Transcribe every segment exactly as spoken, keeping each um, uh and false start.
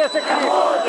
Regardez ce clip.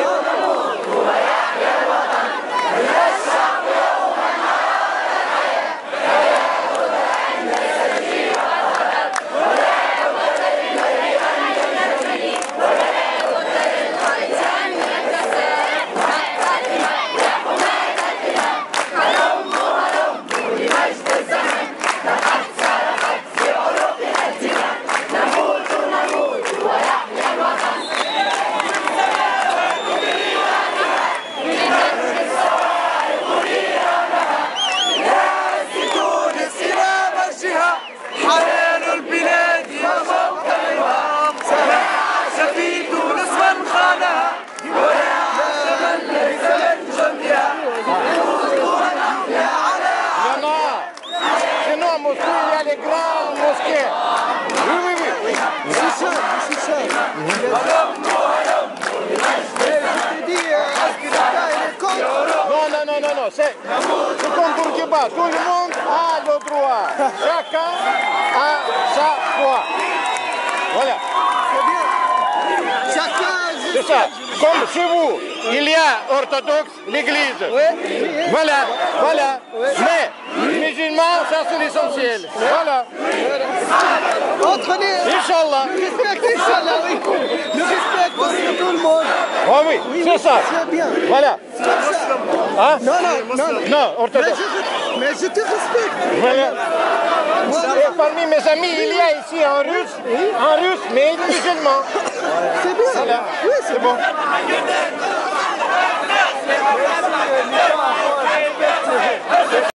Moscou, il y a les grands mosquées. Oui, oui, oui. C'est ça, c'est ça. Je te dis, est-ce que l'État est contre? Non, non, non, non, non. C'est comme Bourguiba. Tout le monde a le droit. Chacun a sa foi. Voilà. C'est bien. Chacun a C'est ça. Comme chez vous, il y a orthodoxe, l'église. Oui. Voilà, voilà. Mais musulmans, ça c'est l'essentiel. Voilà. Entre les... Inch'Allah. Le respect, Inch'Allah, oui. Le respect pour tout le monde. Oh oui, Oui, c'est ça. C'est bien. Voilà. C'est ça. Hein? Non, non, non. Non, Mais orthodoxe. je, mais je te respecte. Voilà. Voilà. Et parmi mes amis, il y a ici un russe, un russe, mais il est musulman. C'est bien. Voilà. Oui, c'est bon.